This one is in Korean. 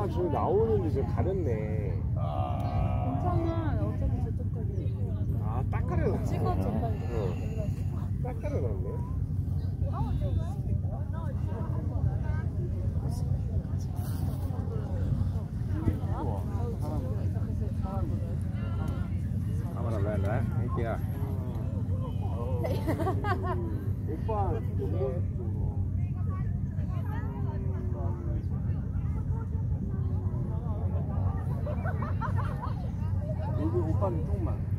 아, 저기 나오는데 저 가렸네. 괜찮아. 어차피 저쪽까지. 아, 딱 가려놨네. 찍어준다. 딱 가려놨네. 카메라 왜 할게요. 오빠, 여기 오빠는 조금만.